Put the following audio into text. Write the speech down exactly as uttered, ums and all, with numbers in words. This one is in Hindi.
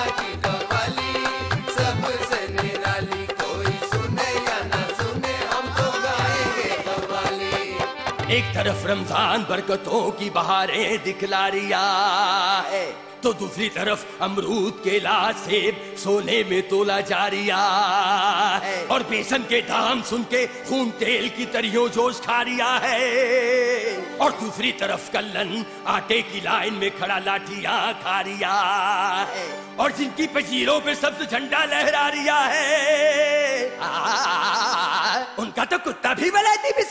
की कव्वाली सबसे निराली, कोई सुने या ना सुने हम तो गाएंगे कव्वाली। एक तरफ रमजान बरकतों की बहारें दिखला रिया है, तो दूसरी तरफ अमरूद केला सेब सोने में तोला जा रिया है, और बेसन के दाम सुन के खून तेल की तरियों जोश खा रिया है, और दूसरी तरफ कल्लन आटे की लाइन में खड़ा लाठियां खा रिया है, और जिनकी पजीरों पे सब्ज झंडा लहरा रिया है, आ, उनका तो कुत्ता भी वलायती